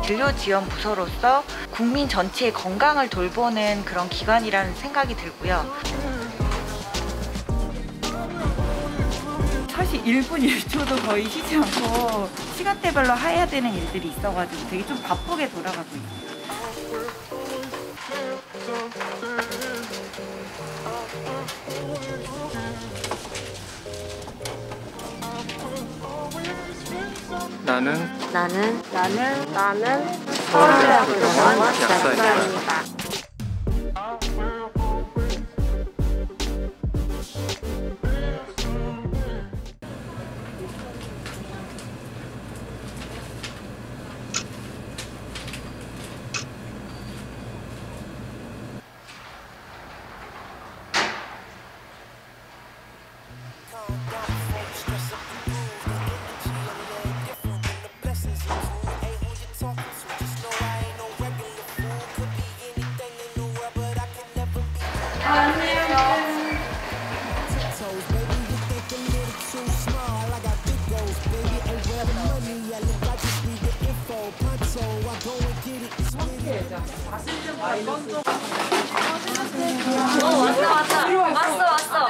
진료지원부서로서 국민 전체의 건강을 돌보는 그런 기관이라는 생각이 들고요. 사실 1분 1초도 거의 쉬지 않고 시간대별로 해야 되는 일들이 있어가지고 되게 좀 바쁘게 돌아가고 있어요. 나는 서울대학병원 약사입니다. 왔어.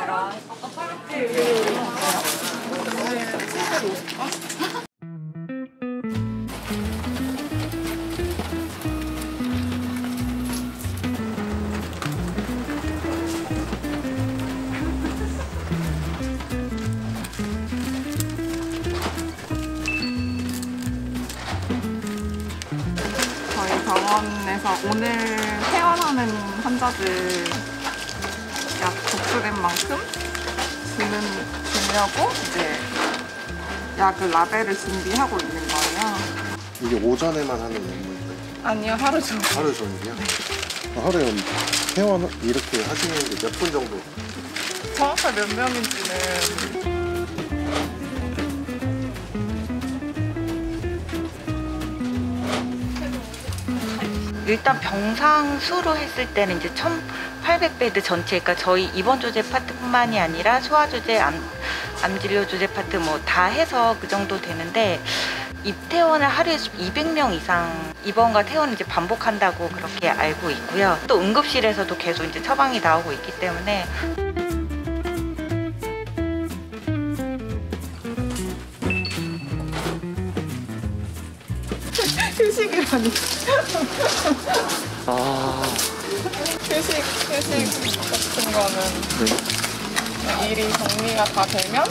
저희 병원에서 오늘 퇴원하는 환자들 약 접수된 만큼 주려고 이제 약을 라벨을 준비하고 있는 거예요. 이게 오전에만 하는 업무인가요? 아니요, 하루 종일. 하루 종일이요? 하루에 퇴원 이렇게 하시는 게 몇 분 정도? 정확하게 몇 명인지는 일단 병상 수로 했을 때는 이제 1,800베드 전체, 그러니까 저희 입원 조제 파트뿐만이 아니라 소아 조제, 암진료 조제 파트 뭐 다 해서 그 정도 되는데, 입퇴원을 하루에 200명 이상 입원과 퇴원을 이제 반복한다고 그렇게 알고 있고요. 또 응급실에서도 계속 이제 처방이 나오고 있기 때문에. 휴식이라니. 휴식 같은 거는 일이 정리가 다 되면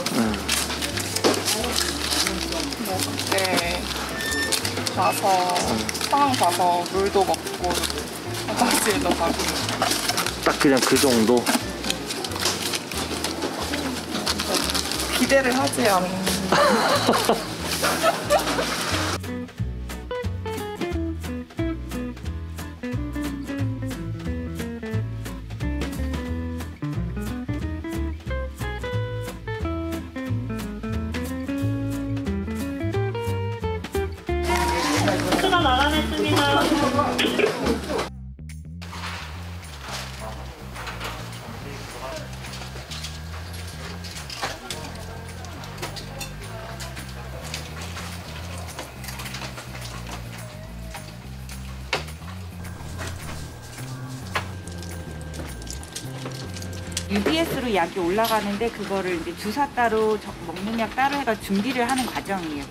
뭐 그때 가서 상황 봐서 물도 먹고 화장실도 가고. 딱 그냥 그 정도? 기대를 하지 않는. 수가 마감했습니다. UBS로 약이 올라가는데 그거를 이제 주사 따로 먹는 약 따로 해가 준비를 하는 과정이에요.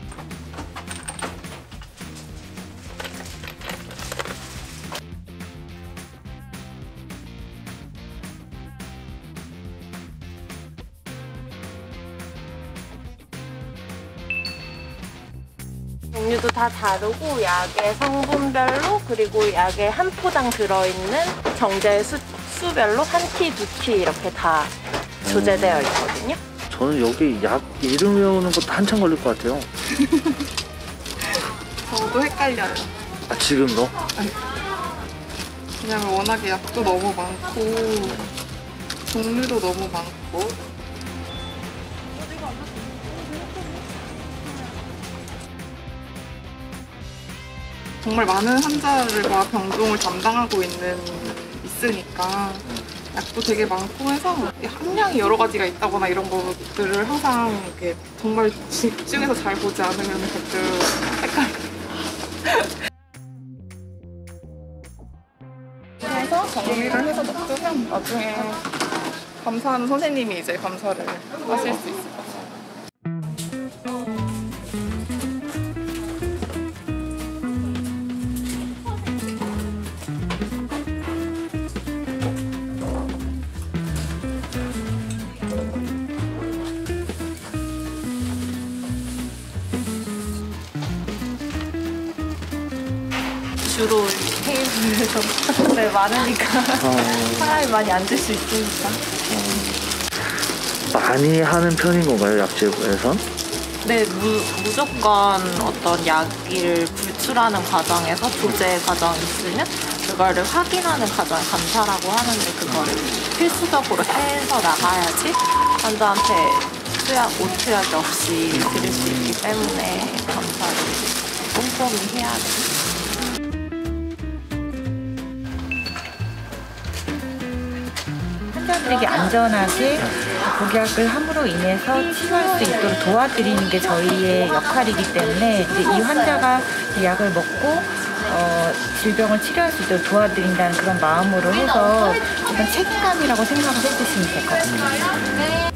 종류도 다 다르고 약의 성분별로, 그리고 약의 한 포당 들어있는 정제 수별로 한 티, 두 티 이렇게 다 조제되어 있거든요. 저는 여기 약 이름 외우는 것도 한참 걸릴 것 같아요. 저도 헷갈려요. 아, 지금도? 왜냐면 워낙에 약도 너무 많고 종류도 너무 많고. 정말 많은 환자들과 병동을 담당하고 있으니까 약도 되게 많고 해서 함량이 여러 가지가 있다거나 이런 것들을 항상 이렇게 정말 집중해서 잘 보지 않으면 가끔 헷갈려요. 그래서 정리를 해서 놔두면 나중에 검사하는 선생님이 이제 검사를 하실 수 있을 것 같아요. 주로 테이블에서 네, 많으니까 사람이 많이 앉을 수 있으니까. 많이 하는 편인 건가요, 약재에선? 네, 무조건 어떤 약을 분출하는 과정에서 조제 과정이 있으면 그거를 확인하는 과정을 감사라고 하는데 그거를 필수적으로 해서 나가야지 환자한테 오투약이 없이 드릴 수 있기 때문에 감사를 꼼꼼히 해야 돼요. 환자들에게 안전하게 복약을 함으로 인해서 치료할 수 있도록 도와드리는 게 저희의 역할이기 때문에 이제 이 환자가 이 약을 먹고 질병을 치료할 수 있도록 도와드린다는 그런 마음으로 해서 이건 책임감이라고 생각을 해주시면 될 것 같습니다.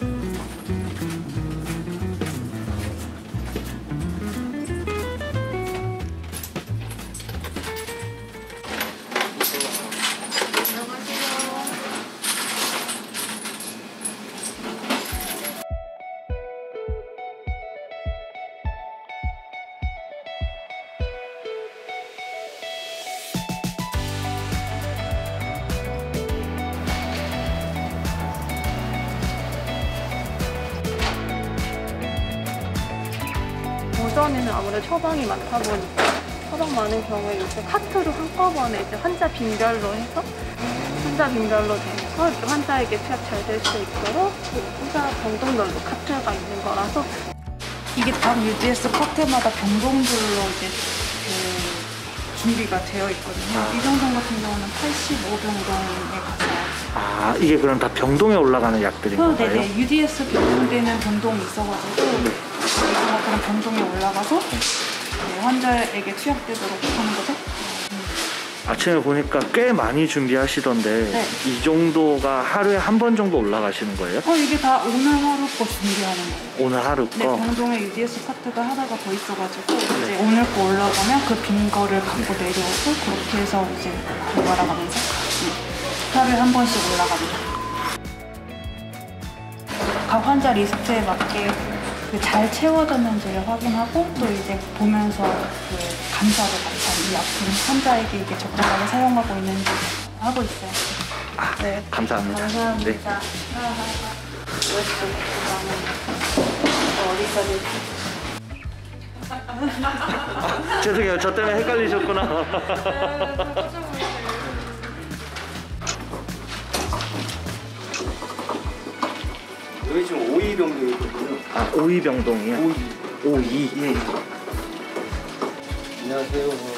오전에는 아무래도 처방이 많다 보니까 처방 많은 경우에 이제 카트로 한꺼번에 이제 환자 빈별로 해서 환자 빈별로 돼서 이렇게 환자에게 투약 잘 될 수 있도록 환자 병동별로 카트가 있는 거라서 이게 각 UDS 파트마다 병동별로 이제 준비가 되어 있거든요. 이 병동 같은 경우는 85병동에 가서 아, 이게 그럼 다 병동에 올라가는 약들인 건가요? 네네. UDS 병동되는 병동이 있어가지고 그런 병동에 올라가서 환자에게 투약되도록 하는 거죠. 아침에 보니까 꽤 많이 준비하시던데 네. 이 정도가 하루에 한 번 정도 올라가시는 거예요? 이게 다 오늘 하루 거 준비하는 거예요. 오늘 하루 네, 거? 병동에 UDS 파트가 하나가 더 있어가지고 이제 오늘 거 올라가면 그 빈 거를 갖고 내려오고 그렇게 해서 이제 돌아가면서 하루에 한 번씩 올라갑니다. 각 환자 리스트에 맞게 잘 채워졌는지를 확인하고 또 이제 보면서 감사를 같이 이 약품 환자에게 이게 적절하게 사용하고 있는지 하고 있어요. 아, 네. 감사합니다. 감사합니다. 네. 죄송해요. 저 때문에 헷갈리셨구나. 여기 지금 5위 병동이 있거든요. 아, 오이병동이요? 5위. 예. 안녕하세요.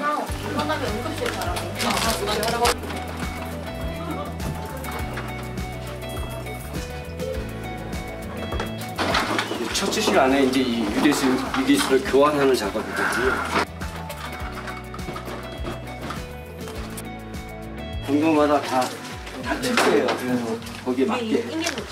처치실 안에 이제 이 유리수를 교환하는 작업이거든요. 병동마다 다 특수해요. 그래서 거기에 맞게.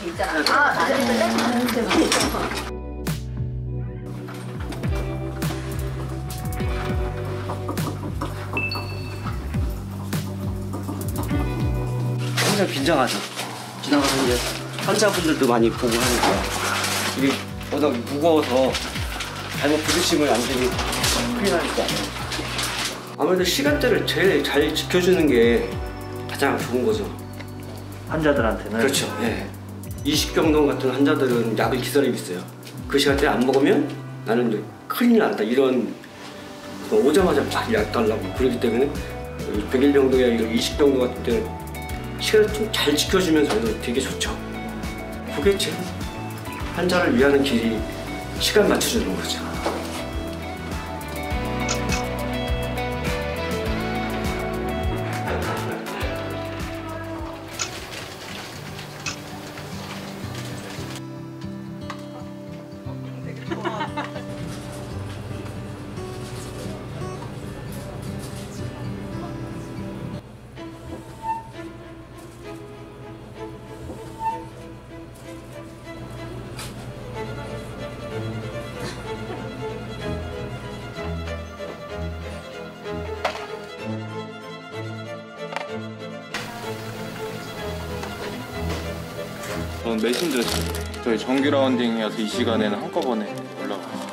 항상 긴장하죠. 지나가서 이제 환자분들도 많이 보고 하니까 이게 워낙 무거워서 잘못 부딪히면 안 되니 큰일 나니까. 아무래도 시간대를 제일 잘 지켜주는 게 가장 좋은 거죠. 환자들한테는? 그렇죠. 예. 이식병동 같은 환자들은 약을 기다리고 있어요. 그 시간대에 안 먹으면 나는 이제 큰일 난다. 이런 오자마자 막 약 달라고 그러기 때문에 백일병동이나 이런 이식병동 같은 때는 시간을 좀 잘 지켜주면서 되게 좋죠. 그게 제일 환자를 위하는 길이 시간 맞춰주는 거죠. 저는 메신저 저희 정규 라운딩이어서 이 시간에는 한꺼번에 올라가요.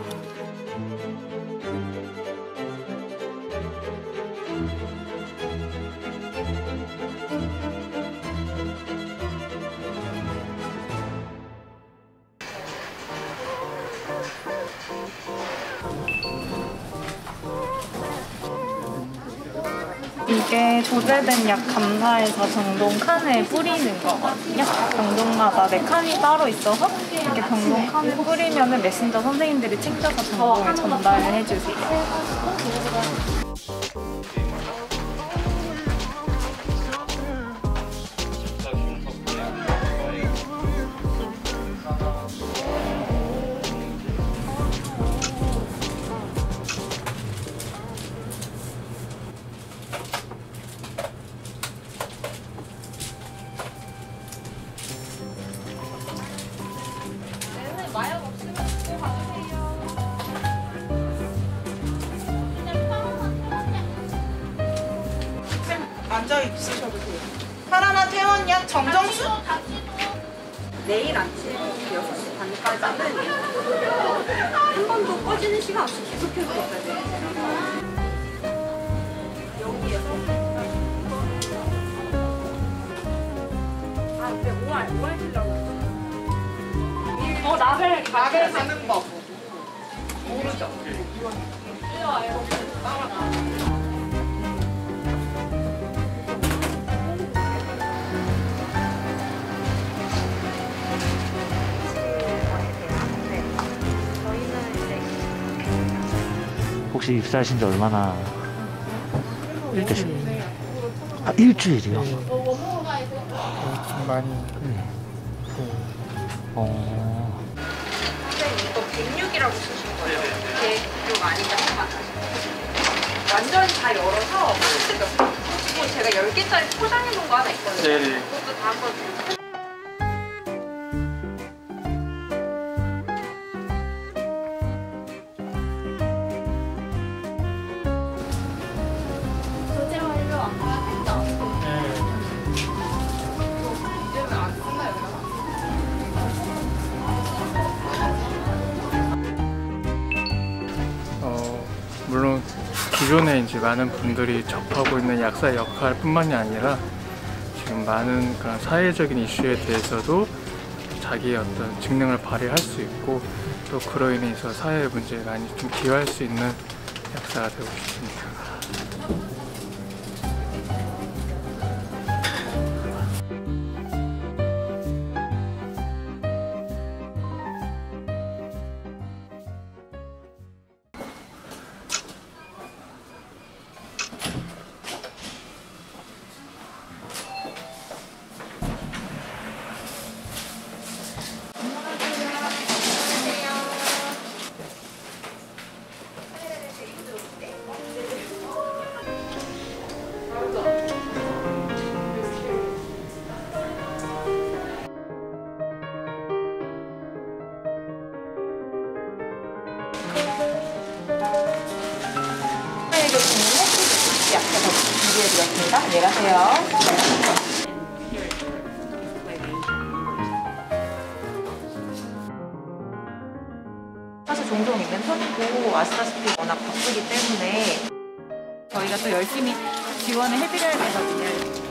이게 조제된 약 감사해서 병동 칸에 뿌리는 거거든요. 병동마다 내 칸이 따로 있어서 이렇게 병동 칸에 뿌리면 메신저 선생님들이 챙겨서 병동에 전달을 해주세요. 마약 없으면 그거 가주세요. 앉아 있으셔도 돼요. 파라나 퇴원약 정정수? 내일 아침 6시 반까지는 한 번도 꺼지는 시간 없이 계속해서 있어야 돼요. 여기에서 근데 5월 쓰려고 라벨 가는 법 모르죠? 혹시 입사하신 지 얼마나 되셨나요? 아, 일주일이요? 많이. 선생님 이거 106이라고 쓰신 거예요? 106 아니면 완전히 다 열어서 그리고 제가 10개짜리 포장해 놓은 거 하나 있거든요. 네네. 그것도 다 한번 소재 완료 안 받았다. 이제는 안 쓰나요? 물론 기존에 이제 많은 분들이 접하고 있는 약사의 역할뿐만이 아니라 지금 많은 그런 사회적인 이슈에 대해서도 자기의 어떤 직능을 발휘할 수 있고 또 그로 인해서 사회 문제에 많이 좀 기여할 수 있는 약사가 되고 싶습니다. 약해서 준비해드렸습니다. 내려가세요. 사실 종종 있는 편이고 아시다시피 워낙 바쁘기 때문에 저희가 또 열심히 지원을 해드려야 되거든요.